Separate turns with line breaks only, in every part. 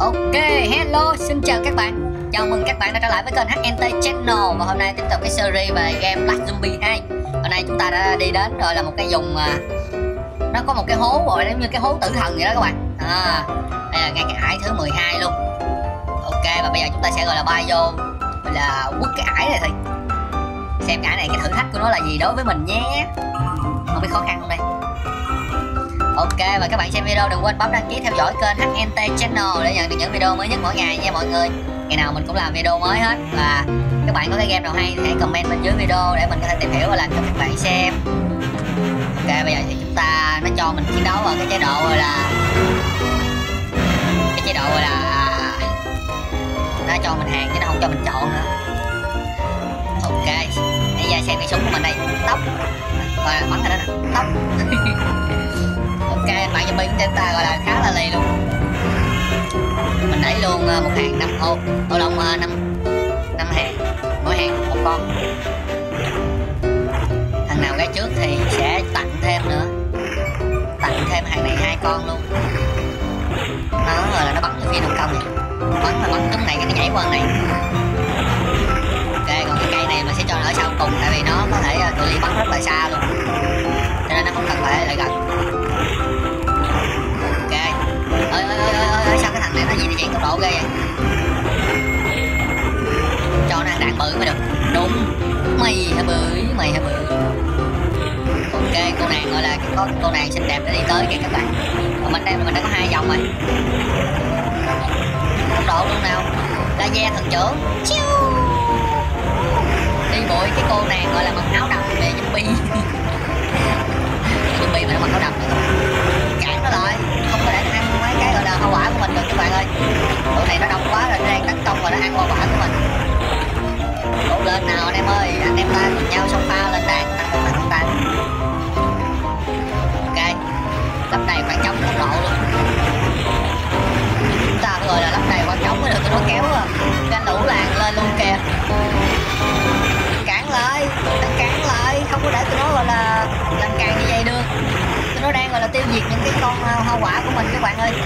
Ok, hello, xin chào các bạn. Chào mừng các bạn đã trở lại với kênh HNT Channel. Và hôm nay tiếp tục cái series về game Black Zombie 2. Hôm nay chúng ta đã đi đến rồi là một cái vùng mà nó có một cái hố gọi giống như cái hố tử thần vậy đó các bạn. Đây là ngay cái ải thứ 12 luôn. Ok, và bây giờ chúng ta sẽ gọi là bay vô là quất cái ải này thôi. Xem cái ải này cái thử thách của nó là gì đối với mình nhé. Không biết khó khăn không đây. Ok, và các bạn xem video đừng quên bấm đăng ký theo dõi kênh HNT Channel để nhận được những video mới nhất mỗi ngày nha mọi người. Ngày nào mình cũng làm video mới hết. Và các bạn có cái game nào hay thì hãy comment bên dưới video để mình có thể tìm hiểu và làm cho các bạn xem. Ok, bây giờ thì chúng ta nó cho mình chiến đấu ở cái chế độ gọi là nó cho mình hàng chứ nó không cho mình chọn nữa. Ok, bây giờ xem cái súng của mình đây, tóc rồi bắn ra đó nè, tóc. Ok, bạn zombie của chúng ta gọi là khá là lì luôn. Mình đẩy luôn một hàng 5 ô lông 5 hàng, mỗi hàng một con. Thằng nào gái trước thì sẽ tặng thêm nữa, tặng thêm hàng này 2 con luôn. Nó rồi là nó bắn phi đồng công này, bắn trúng này cái nó nhảy qua này. Ok, còn cái cây này mình sẽ cho nó ở sau cùng tại vì nó có thể cự ly bắn rất là xa luôn, cho nên nó không cần phải lại gần. Ơi, sao cái thằng này nó gì chuyển tốc độ ghê vậy? Cho nó ăn đạn bự mới được. Đúng, mày hả bưởi. Ok, cô nàng gọi là cô nàng xinh đẹp đã đi tới kìa các bạn. Còn mình đây mình đã có 2 vòng rồi. Tốc độ luôn nào. Laser thần trưởng. Chiu. Đi bụi cái cô nàng gọi là mặc áo đầm về zombie. Zombie mà nó mặc áo đầm nữa. Cản nó lại, không có để nó ăn mấy cái gọi là hoa quả của mình được các bạn ơi. Tụi này nó đông quá rồi, nó đang tấn công và nó ăn hoa quả của mình. Đổ lên nào anh em ơi, anh em ta cùng nhau xông pha lên đạn tăng. Ok, lắp đầy khoảng trống tốc độ luôn. Chúng ta phải gọi là lắp đầy khoảng trống mới được cho nó kéo cái lũ làng lên luôn kìa. Cản lại, không có để tụi nó gọi là làm càng như vậy được. Nó đang gọi là tiêu diệt những cái con hoa quả của mình các bạn ơi.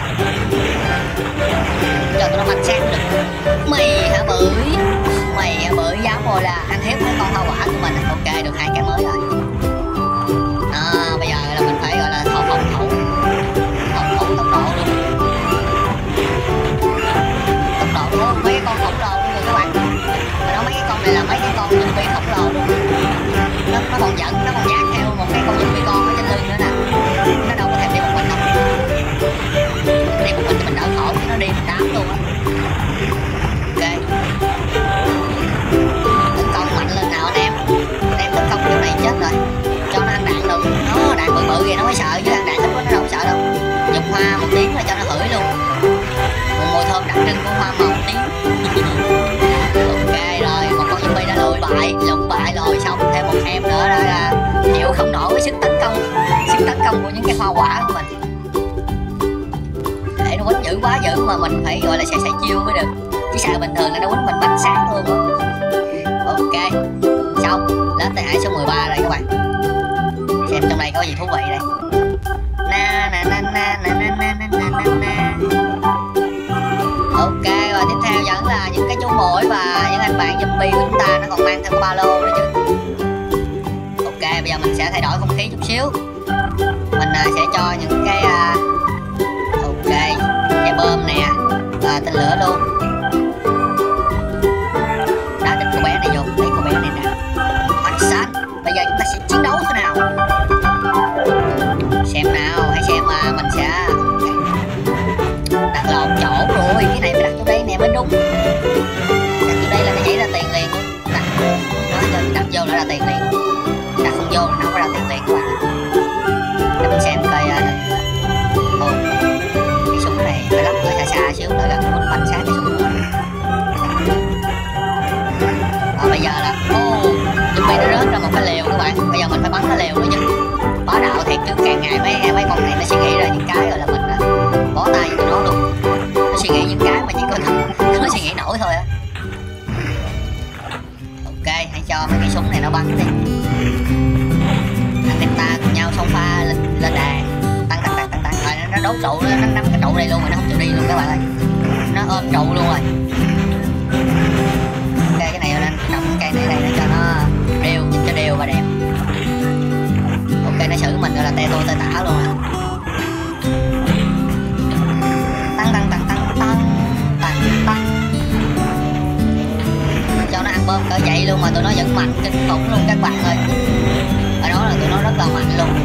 Giờ tụi nó mạnh sang được. Mày hả bưởi dám gọi là ăn hiếp mấy con hoa quả của mình. Ok, được 2 cái mới rồi. Bây giờ là mình phải gọi là phòng thủ tốc độ luôn. Tốc độ của mấy cái con khổng lồ luôn rồi các bạn. Mà nói mấy cái con này là mấy cái con zombie khổng lồ luôn. Nó còn giận, nó còn nhát theo một cái con zombie con ở trên lưng nữa nè. Nó đâu có thèm đi một mình đâu. Đi một mình cho mình đỡ khổ, nó đi một đám luôn á. Ok, tấn công mạnh lên nào anh em tấn công chỗ này chết rồi. Cho nó ăn đạn được, nó đạn bự kìa nó mới sợ chứ ăn đạn ít quá nó đâu sợ đâu. Dùng hoa một tiếng là cho nó hửi luôn. Một mùi thơm đặc trưng của hoa màu một tiếng. Ok rồi, một con zombie đã lùi bại rồi, xong thêm một em nữa đó là chịu không nổi với sức tấn công của những cái hoa quả của mình. Để nó quýnh dữ quá mà mình phải gọi là xài chiêu mới được, chứ xài bình thường là nó quýnh mình bánh sáng luôn á. Ok, xong lên tới ải số 13 rồi các bạn. Xem trong đây có gì thú vị đây. Ok, và tiếp theo vẫn là những cái chú muỗi và những anh bạn zombie của chúng ta, nó còn mang theo ba lô nữa chứ. Ok, bây giờ mình sẽ thay đổi không khí chút xíu. Mình sẽ cho những cái ok, cái bơm nè và tên lửa luôn. Đá đít cô bé này vô, thấy cô bé này nè. Bắn sát. Bây giờ chúng ta sẽ chiến đấu thế nào? Xem nào, hãy xem mình sẽ đặt lộn chỗ rồi. Cái này phải đặt chỗ đây nè mới đúng. Đặt chỗ đây là nó nhảy ra tiền liền luôn. Đặt vô là ra tiền liền. Đặt không vô là nó không có ra tiền liền các bạn. Để mình xem coi cái súng này phải lắp ở xa xíu tới gần muốn bắn sát cái súng của mình. Bây giờ là zombie nó rớt ra một cái lều các bạn. Bây giờ mình phải bắn cái lều nữa chứ. Bá đạo thiệt chứ, càng ngày mấy con này nó suy nghĩ ra những cái rồi là mình bó tay với tụi nó luôn. Nó suy nghĩ những cái mà chỉ có nó suy nghĩ nổi thôi á. Ok, hãy cho mấy cái súng này nó bắn đi. Anh em ta cùng nhau xông pha lên đàn. Tăng. Rồi nó đốt trụ, nó nắm cái trụ này luôn rồi nó không chịu đi luôn các bạn ơi. nó ôm trụ luôn rồi. Ok, cái này nên trồng cây này đây để cho nó đều, nhìn cho đều và đẹp. Ok, nó xử mình gọi là tê tô tê tả luôn nè. Tăng cho nó ăn bơm cỡ vậy luôn mà tụi nó vẫn mạnh kinh khủng luôn các bạn ơi. Ở đó là tụi nó rất là mạnh luôn.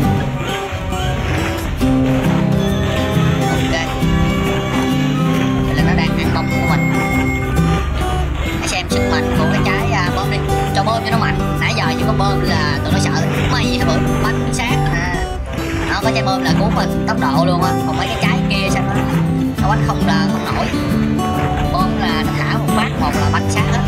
Ok, đây là nó đang ăn bông của mình. Hãy xem sức mạnh của cái trái bơm đi, cho bơm cho nó mạnh. Nãy giờ chỉ có bơm là tụi nó sợ mày hả bự bánh sát à. Nó có trái bơm là cứu mình tốc độ luôn á, còn mấy cái trái kia sao nó bánh không là không nổi. Bơm là nó thả một phát một là bánh sát hết.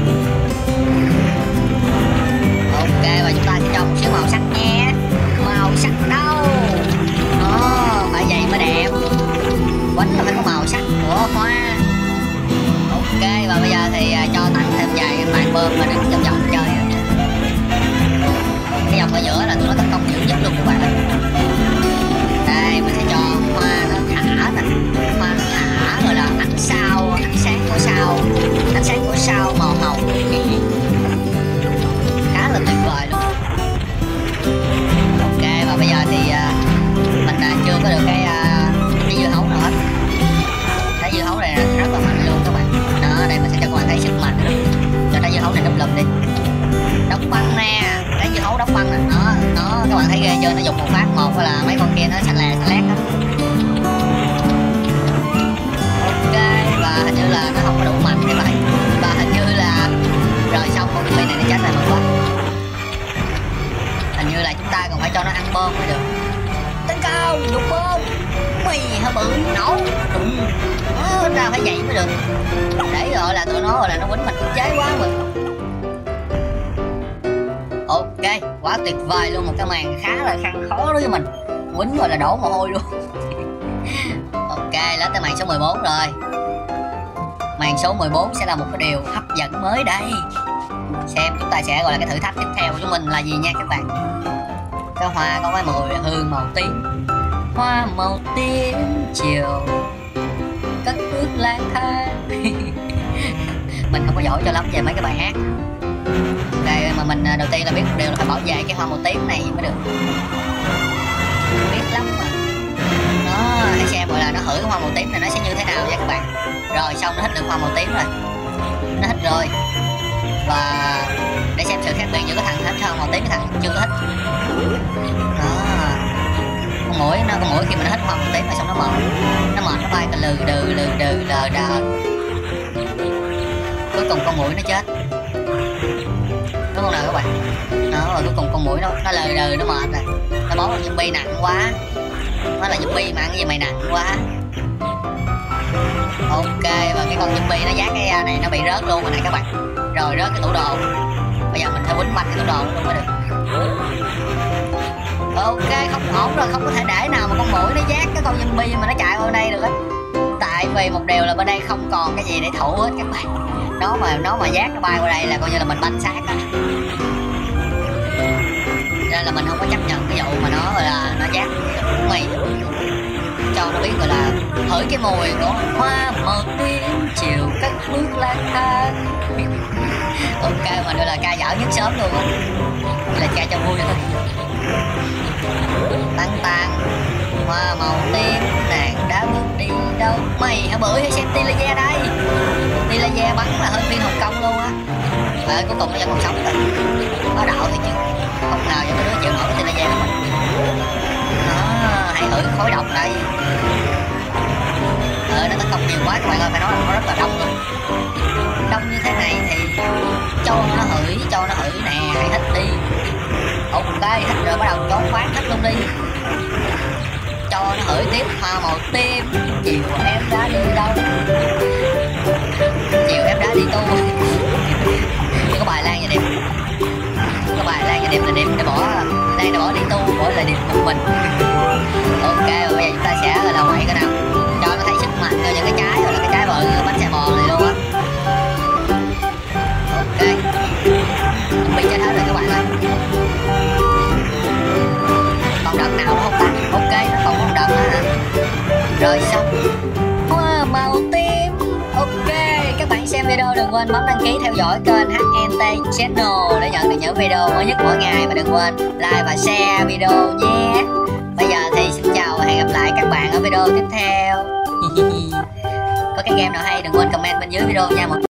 Ok, và chúng ta sẽ cho một xíu màu sắc nha. Màu sắc đâu đó, phải vậy mới đẹp. Bánh là phải có màu sắc của hoa. Ok, và bây giờ thì cho tặng thêm vài cái bàn bơm mà đứng vòng vòng chơi. Cái dòng ở giữa là tụi nó tấn công dữ nhất luôn các bạn ơi. Đây mình sẽ cho hoa nó thả nè, hoa nó thả gọi là ánh sao, ánh sáng của sao, ánh sáng của sao màu hồng khá là tuyệt vời luôn. Ok, và bây giờ thì mình chưa có được cái dưa hấu nào hết. Cái dưa hấu này rất là mạnh luôn các bạn. Đó, đây mình sẽ cho các bạn thấy sức mạnh luôn. Cho cái dưa hấu này đâm lùm đi. Đốc băng nè, cái dưa hấu đốc băng nè, nó các bạn thấy ghê chưa, nó dùng một phát một là mấy con kia nó xanh lè xanh lét đó. Ok, và hình như là nó không có đủ mạnh các bạn, và hình như là rồi xong con zombie này nó chết rồi mà quá. Hình như là chúng ta còn phải cho nó ăn bơm mới được. Tấn công dùng bơm, mày hả bự nổ đụng nó ra phải vậy mới được, để gọi là tụi nó gọi là nó quýnh mình ức chế quá mà. Ok, quá tuyệt vời luôn, một cái màn khá là khăn khó đối với mình, quýnh gọi là đổ mồ hôi luôn. Ok, lên tới màn số 14 rồi. Màn số 14 sẽ là một cái điều hấp dẫn mới đây. Xem chúng ta sẽ gọi là cái thử thách tiếp theo của chúng mình là gì nha các bạn. Cái hoa có cái mùi hương màu tím, hoa màu tím chiều cất bước lang thang. Mình không có giỏi cho lắm về mấy cái bài hát đây, mà mình đầu tiên là biết một điều là phải bảo vệ cái hoa màu tím này mới được. Biết lắm mà. Nó hãy xem gọi là nó hửi hoa màu tím này nó sẽ như thế nào nha các bạn. Rồi xong nó hít được hoa màu tím rồi, nó hít rồi. Và để xem sự khác biệt giữa cái thằng hít hoa màu tím với thằng chưa hít. Đó, con mũi khi mà nó hít hoa màu tím rồi xong nó mệt nó bay từ lừ đừ đờ đờ. Cuối cùng con mũi nó chết, đúng không nào các bạn. Đó, rồi cuối cùng con mũi nó lừ đừ nó mệt rồi, nó bó con zombie nặng quá. Nó là zombie mà ăn cái gì mày nặng quá. Ok, và cái con zombie nó giác cái này nó bị rớt luôn rồi này các bạn. Rồi rớt cái tủ đồ. Bây giờ mình phải quýnh banh cái tủ đồ luôn mới được. Ok, không ổn rồi, không có thể để nào mà con muỗi nó giác cái con zombie mà nó chạy qua đây được á. Tại vì một điều là bên đây không còn cái gì để thủ hết các bạn. Nó mà giác nó bay qua đây là coi như là mình banh xác á. Nên là mình không có chấp nhận cái vụ mà nó gọi là nó giác mày, cho nó biết gọi là hửi cái mùi của hoa màu tím chiều cất bước lang thang. Ok, mình gọi là ca dở nhất sớm luôn á, là ca cho vui thôi. Tăng tăng hoa màu tím nàng đã bước đi đâu, mày hả bưởi hãy xem tia laser đây. Tia laser bắn là hơn viên Hồng Kông luôn á. Cuối cùng nó vẫn còn sống rồi, có đạo thì chứ không ngờ cho cái đứa chịu nổi cái tia laser của mình. Nó hãy hửi khói độc đây. Nó tấn công nhiều quá các bạn ơi, phải nói là nó rất là đông luôn. Đông như thế này thì cho nó hửi nè, hãy hít đi. Ok, hít rồi bắt đầu trốn khoáng hít luôn đi. Cho nó hửi tiếp hoa màu tím chiều em đã đi đâu, chiều em đã đi tu. Có bài Lan và Điềm, có bài Lan và Điềm là Điềm đã bỏ đi tu, bỏ lại Điềm một mình. Ok, và bây giờ chúng ta sẽ gọi là quậy cái nào cho nó thấy sức mạnh cho những cái trái gọi là cái trái bự bánh xe bò này luôn á. Ok, bị chết hết rồi các bạn ơi. Còn đợt nào nữa không ta? Ok, nó còn một đợt nữa hả? Rồi xong hoa màu tím xem video đừng quên bấm đăng ký theo dõi kênh HNT Channel để nhận được những video mới nhất mỗi ngày, và đừng quên like và share video nhé. Bây giờ thì xin chào và hẹn gặp lại các bạn ở video tiếp theo. Có cái game nào hay đừng quên comment bên dưới video nha mọi người.